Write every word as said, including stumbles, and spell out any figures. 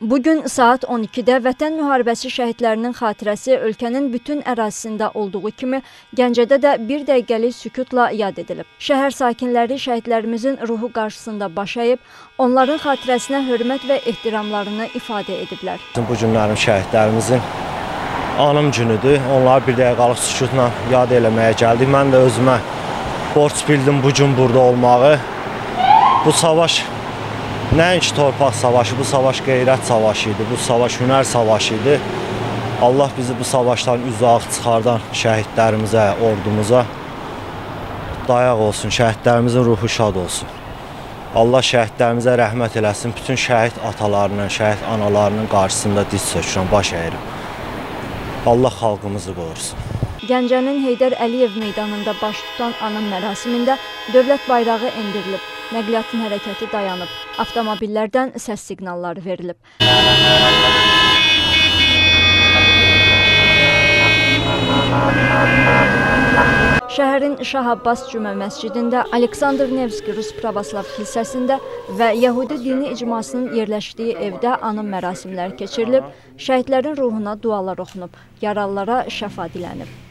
Bugün saat on ikidə Vətən müharibəsi şəhidlərinin xatirəsi ölkənin bütün ərazisində olduğu kimi Gəncədə də bir dəqiqəlik sükutla yad edilib. Şəhər sakinləri şəhidlərimizin ruhu qarşısında baş əyib, onların xatirəsinə hörmət və ehtiramlarını ifadə ediblər. Bu günlərim şəhidlərimizin anım günüdür. Onları bir dəqiqəlik sükutla yad eləməyə gəldik. Mən də özümə borc bildim bu gün burada olmağı. Bu savaş nəinki torpaq savaşı, bu savaş qeyrət savaşı idi, bu savaş hünər savaşı idi. Allah bizi bu savaşdan uzaq çıxardan şəhidlərimizə, ordumuza dayaq olsun, şəhidlərimizin ruhu şad olsun. Allah şəhidlərimizə rəhmət eləsin, bütün şəhid atalarının, şəhid analarının qarşısında diz çökürəm, baş əyirəm. Allah xalqımızı qorusun. Gəncənin Heydər Əliyev meydanında baş tutan anım mərasimində dövlət bayrağı endirilib. Nəqliyyatın hərəkəti dayanıb, avtomobillərdən səs siqnalları verilib. Şəhərin Şah Abbas Cümə məscidində, Aleksandr Nevski Rus Pravoslav kilsəsində və Yəhudi dini icmasının yerləşdiyi evdə anım mərasimləri keçirilib, şəhidlərin ruhuna dualar oxunub, yaralılara şəfa dilənib.